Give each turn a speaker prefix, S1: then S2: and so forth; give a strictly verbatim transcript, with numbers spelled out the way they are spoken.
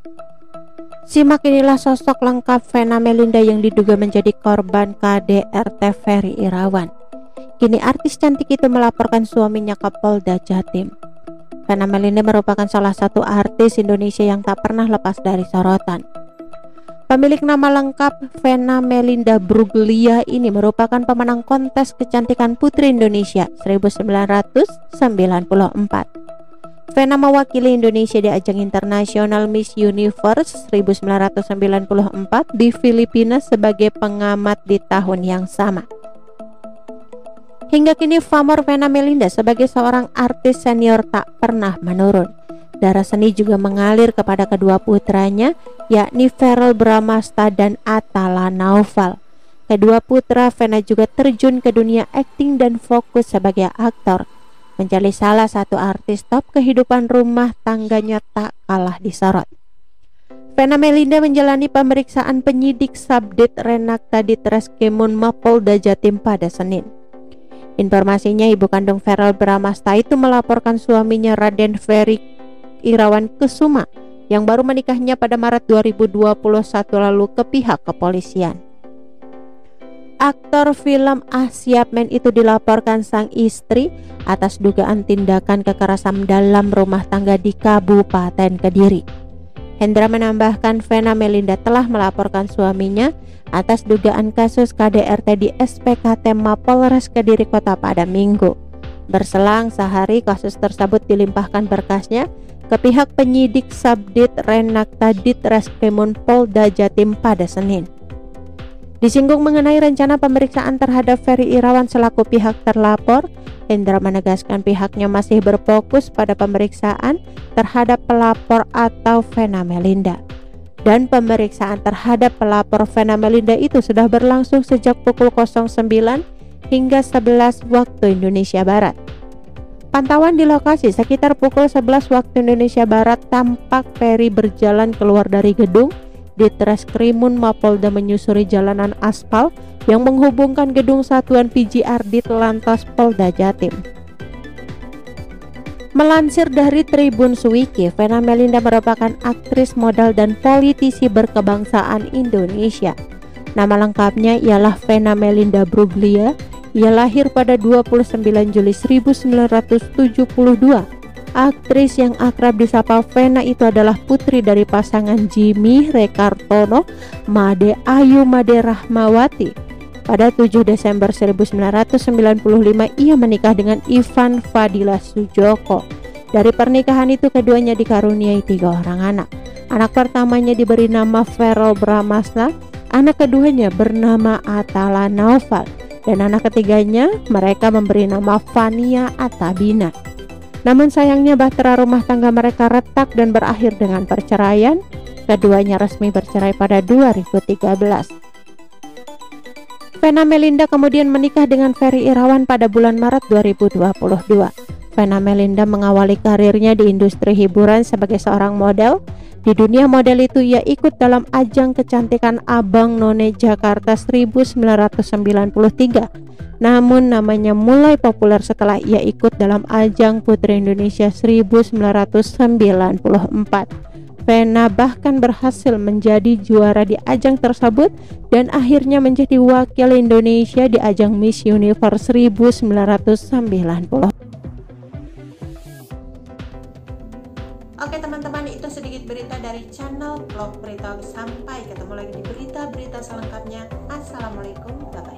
S1: Simak inilah sosok lengkap Vena Melinda yang diduga menjadi korban K D R T Ferry Irawan. Kini artis cantik itu melaporkan suaminya ke Polda Jatim. Vena Melinda merupakan salah satu artis Indonesia yang tak pernah lepas dari sorotan. Pemilik nama lengkap Vena Melinda Bruglia ini merupakan pemenang kontes kecantikan Putri Indonesia seribu sembilan ratus sembilan puluh empat. Vena mewakili Indonesia di ajang internasional Miss Universe seribu sembilan ratus sembilan puluh empat di Filipina sebagai pengamat di tahun yang sama. Hingga kini pamor Vena Melinda sebagai seorang artis senior tak pernah menurun. Darah seni juga mengalir kepada kedua putranya, yakni Verrell Bramasta dan Atala Naufal. Kedua putra Vena juga terjun ke dunia akting dan fokus sebagai aktor, menjadi salah satu artis top kehidupan rumah tangganya tak kalah disorot. Vena Melinda menjalani pemeriksaan penyidik Subdit Renakta di Treskrimum Mapolda Jatim pada Senin. Informasinya, ibu kandung Verrell Bramasta itu melaporkan suaminya Raden Ferry Irawan Kusuma yang baru menikahnya pada Maret dua ribu dua puluh satu lalu ke pihak kepolisian. Aktor film Asyap Men itu dilaporkan sang istri atas dugaan tindakan kekerasan dalam rumah tangga di Kabupaten Kediri. Hendra menambahkan Vena Melinda telah melaporkan suaminya atas dugaan kasus K D R T di S P K T Mapolres Kediri Kota pada Minggu. Berselang sehari kasus tersebut dilimpahkan berkasnya ke pihak penyidik Subdit Renakta di Treskrimum Polda Jatim pada Senin. Disinggung mengenai rencana pemeriksaan terhadap Ferry Irawan selaku pihak terlapor, Hendra menegaskan pihaknya masih berfokus pada pemeriksaan terhadap pelapor atau Vena Melinda. Dan pemeriksaan terhadap pelapor Vena Melinda itu sudah berlangsung sejak pukul nol sembilan hingga sebelas waktu Indonesia Barat. Pantauan di lokasi sekitar pukul sebelas waktu Indonesia Barat tampak Ferry berjalan keluar dari gedung di Treskrimum Mapolda menyusuri jalanan aspal yang menghubungkan gedung Satuan P J R di Telantas Polda Jatim. Melansir dari Tribun Suwiki, Vena Melinda merupakan aktris, model, dan politisi berkebangsaan Indonesia. Nama lengkapnya ialah Vena Melinda Bruglia. Ia lahir pada dua puluh sembilan Juli seribu sembilan ratus tujuh puluh dua. Aktris yang akrab disapa Vena itu adalah putri dari pasangan Jimmy Rekartono Made Ayu Made Rahmawati. Pada tujuh Desember seribu sembilan ratus sembilan puluh lima ia menikah dengan Ivan Fadila Sujoko. Dari pernikahan itu keduanya dikaruniai tiga orang anak. Anak pertamanya diberi nama Verrell Bramasta, anak keduanya bernama Atala Naufal, dan anak ketiganya mereka memberi nama Fania Atabina. Namun sayangnya bahtera rumah tangga mereka retak dan berakhir dengan perceraian. Keduanya resmi bercerai pada dua ribu tiga belas. Vena Melinda kemudian menikah dengan Ferry Irawan pada bulan Maret dua ribu dua puluh dua. Vena Melinda mengawali karirnya di industri hiburan sebagai seorang model. Di dunia model itu ia ikut dalam ajang kecantikan Abang None Jakarta seribu sembilan ratus sembilan puluh tiga. Namun namanya mulai populer setelah ia ikut dalam ajang Putri Indonesia seribu sembilan ratus sembilan puluh empat. Vena bahkan berhasil menjadi juara di ajang tersebut dan akhirnya menjadi wakil Indonesia di ajang Miss Universe seribu sembilan ratus sembilan puluh. Oke teman-teman, itu sedikit berita dari channel Vlog Berita. Sampai ketemu lagi di berita-berita selengkapnya. Assalamualaikum, bye-bye.